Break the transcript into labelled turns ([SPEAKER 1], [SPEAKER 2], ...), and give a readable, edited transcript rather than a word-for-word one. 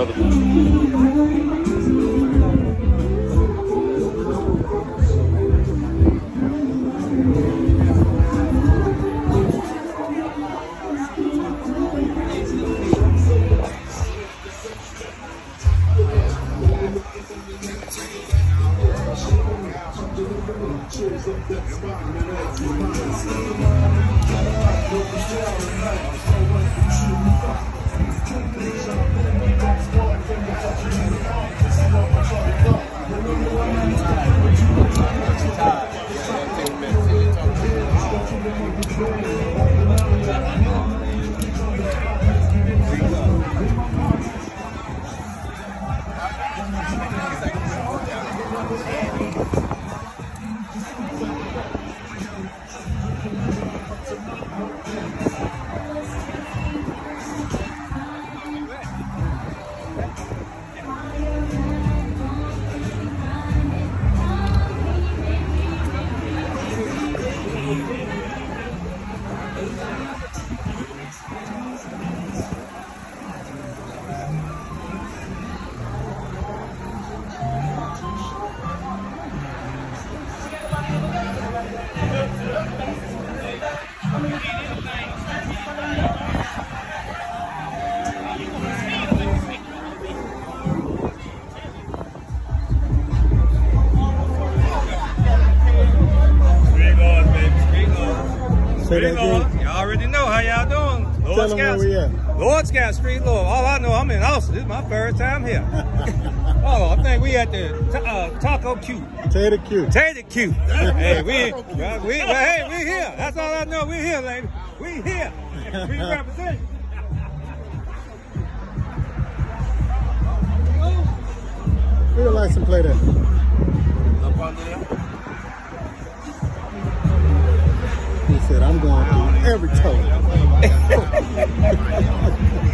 [SPEAKER 1] brother.
[SPEAKER 2] Y'all already know how y'all doing. Lord Scouts. Lord Scouts, Street Lord. All I know, I'm in Austin. This is my first time here. Oh, I think we at the Taco Q.
[SPEAKER 1] Tater Q.
[SPEAKER 2] Tater Q. Hey, we here. That's all I know. We here, lady. We here. We represent.
[SPEAKER 1] We would like some play that. He said, I'm going through every toe.